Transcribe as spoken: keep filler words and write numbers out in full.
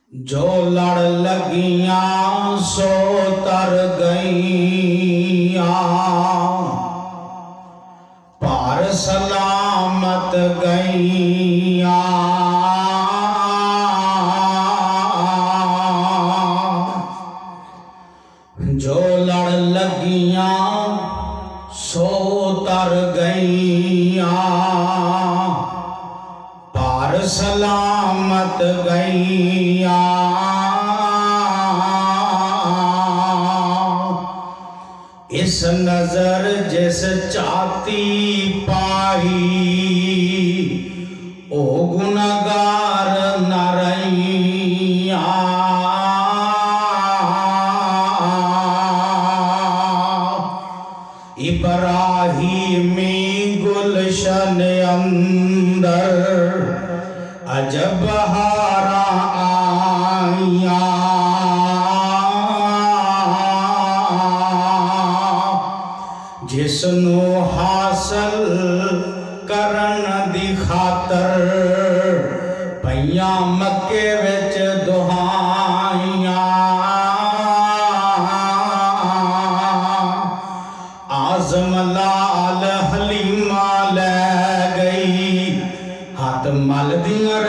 जो लड़ लगियां सो तर गईयां, पार सलामत गईयां। जो लड़ लगियां सो तर गईयां, पार सलामत गईयां। इस नजर जिस चाती पाई, ओ गुनहगार न रहियां। इब्राहिमी गुलशन अंदर अजब हारा आइया। जिसनू हासिल करन दी खातर पईयां मक्के विच दुहाइयां। आज़म लाल हलीमा लै गई, हथ मल दियां